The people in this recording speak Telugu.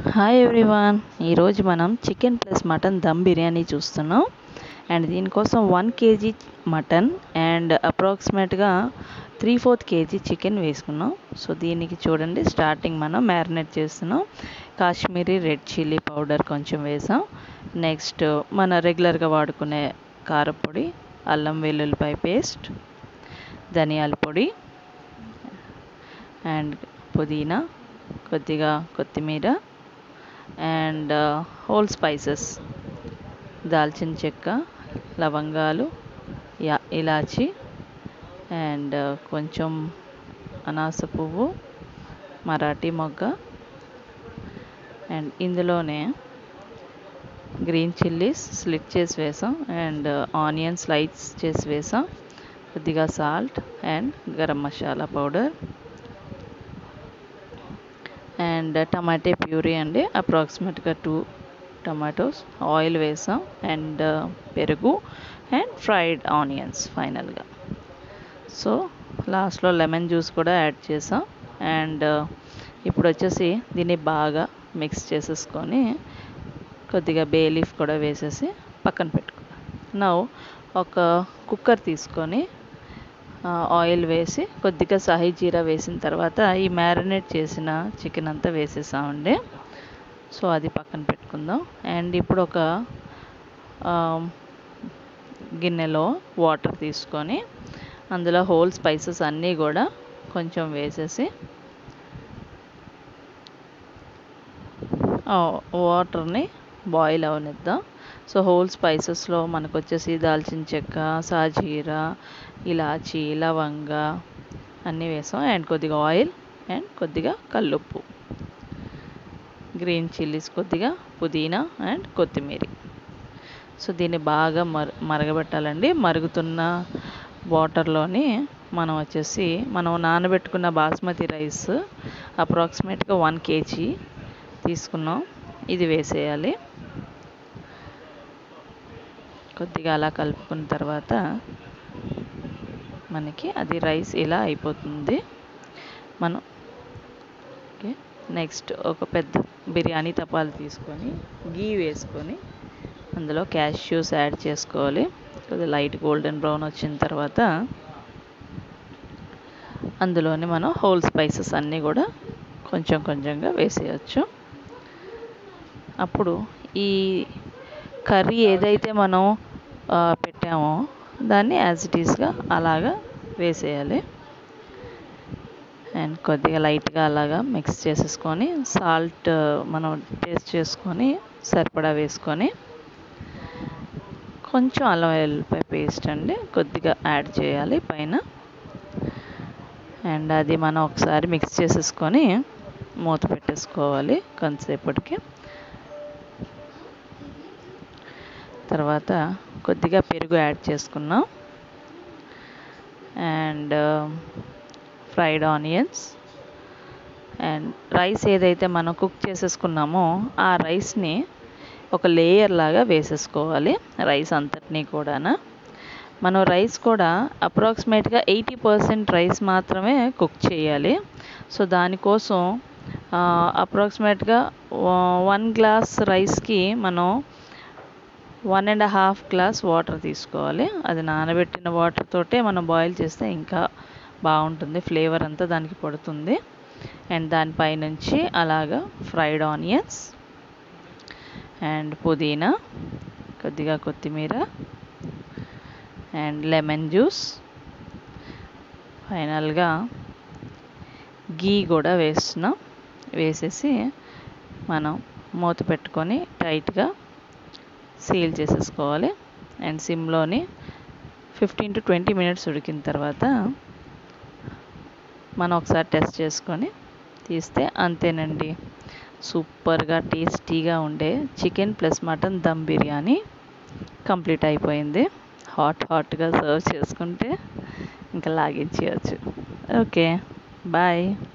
Hi everyone. ఈరోజు మనం chicken plus mutton dum biryani చూస్తున్నాం. అండ్ దీనికోసం 1 kg మటన్ అండ్ అప్రాక్సిమేట్గా 3/4 kg చికెన్ వేసుకున్నాం. సో దీనికి చూడండి, స్టార్టింగ్ మనం మ్యారినేట్ చేస్తున్నాం. కాశ్మీరీ రెడ్ చిల్లీ పౌడర్ కొంచెం వేసాం. నెక్స్ట్ మన రెగ్యులర్గా వాడుకునే కారపొడి, అల్లం వెల్లుల్లిపాయ పేస్ట్, ధనియాల పొడి అండ్ పుదీనా, కొద్దిగా కొత్తిమీర అండ్ హోల్ స్పైసెస్, దాల్చిన చెక్క, లవంగాలు, ఇలాచి అండ్ కొంచెం అనాస పువ్వు, మరాఠీ మొగ్గ అండ్ ఇందులోనే గ్రీన్ చిల్లీస్ స్లిట్ చేసి వేసాం అండ్ ఆనియన్ స్లైస్ చేసి వేసాం. కొద్దిగా salt and garam masala powder and tomato puree అండి, అప్రాక్సిమేట్గా 2 టమాటోస్. ఆయిల్ వేసాం అండ్ పెరుగు అండ్ ఫ్రైడ్ ఆనియన్స్ ఫైనల్గా. సో లాస్ట్లో లెమన్ జ్యూస్ కూడా యాడ్ చేసాం. అండ్ ఇప్పుడు వచ్చేసి దీన్ని బాగా మిక్స్ చేసేసుకొని కొద్దిగా బే లీఫ్ కూడా వేసేసి పక్కన పెట్టుకున్నాం. నౌ ఒక కుక్కర్ తీసుకొని ఆయిల్ వేసి కొద్దిగా సాహి జీరా వేసిన తర్వాత ఈ మ్యారినేట్ చేసిన చికెన్ అంతా వేసేసామండి. సో అది పక్కన పెట్టుకుందాం. అండ్ ఇప్పుడు ఒక గిన్నెలో వాటర్ తీసుకొని అందులో హోల్ స్పైసెస్ అన్నీ కూడా కొంచెం వేసేసి వాటర్ని బాయిల్ అవనిద్దాం. సో హోల్ స్పైసెస్లో మనకు వచ్చేసి దాల్చిన చెక్క, సాజీరా, ఇలాచి, లవంగ అన్నీ వేసాం. అండ్ కొద్దిగా ఆయిల్ అండ్ కొద్దిగా కల్లుప్పు, గ్రీన్ చిల్లీస్, కొద్దిగా పుదీనా అండ్ కొత్తిమీర. సో దీన్ని బాగా మరగబెట్టాలండి. మరుగుతున్న వాటర్లోని మనం నానబెట్టుకున్న బాస్మతి రైస్ అప్రాక్సిమేట్గా 1 kg తీసుకున్నాం. ఇది వేసేయాలి. కొద్దిగా అలా కలుపుకున్న తర్వాత మనకి అది రైస్ ఇలా అయిపోతుంది. మనం నెక్స్ట్ ఒక పెద్ద బిర్యానీ తపాలు తీసుకొని గీ వేసుకొని అందులో క్యాష్యూస్ యాడ్ చేసుకోవాలి. కొద్దిగా లైట్ గోల్డెన్ బ్రౌన్ వచ్చిన తర్వాత అందులోని మనం హోల్ స్పైసెస్ అన్నీ కూడా కొంచెం కొంచెంగా వేసేయచ్చు. అప్పుడు ఈ కర్రీ ఏదైతే మనం పెట్టామో దాన్ని యాజ్ ఇట్ ఈస్గా అలాగా వేసేయాలి. అండ్ కొద్దిగా లైట్గా అలాగా మిక్స్ చేసేసుకొని సాల్ట్ మనం టేస్ట్ చేసుకొని సరిపడా వేసుకొని కొంచెం అల్లం వెల్లుల్లిపాయ పేస్ట్ అండి కొద్దిగా యాడ్ చేయాలి పైన. అండ్ అది మనం ఒకసారి మిక్స్ చేసేసుకొని మూత పెట్టేసుకోవాలి కొంతసేపటికి. తర్వాత కొద్దిగా పెరుగు యాడ్ చేసుకున్నాం and fried onions and rice ఏదైతే మనం కుక్ చేసేసుకున్నామో ఆ రైస్ని ఒక లేయర్ లాగా వేసేసుకోవాలి. రైస్ అంతటినీ కూడా మనం రైస్ కూడా అప్రాక్సిమేట్గా 80% రైస్ మాత్రమే కుక్ చేయాలి. సో దానికోసం అప్రాక్సిమేట్గా 1 గ్లాస్ రైస్కి మనం 1.5 గ్లాస్ వాటర్ తీసుకోవాలి. అది నానబెట్టిన వాటర్ తోటే మనం బాయిల్ చేస్తే ఇంకా బాగుంటుంది, ఫ్లేవర్ అంతా దానికి పడుతుంది. అండ్ దానిపైనుంచి అలాగా ఫ్రైడ్ ఆనియన్స్ అండ్ పుదీనా, కొద్దిగా కొత్తిమీర అండ్ లెమన్ జ్యూస్, ఫైనల్గా గీ కూడా వేస్తున్నాం. వేసేసి మనం మూత పెట్టుకొని టైట్గా సీల్ చేసేసుకోవాలి. అండ్ సిమ్లోని 15 to 20 minutes ఉడికిన తర్వాత మనం ఒకసారి టెస్ట్ చేసుకొని తీస్తే అంతేనండి, సూపర్గా టేస్టీగా ఉండే chicken plus mutton dum biryani complete అయిపోయింది. హాట్గా సర్వ్ చేసుకుంటే ఇంకా లాగించేయచ్చు. Okay, bye.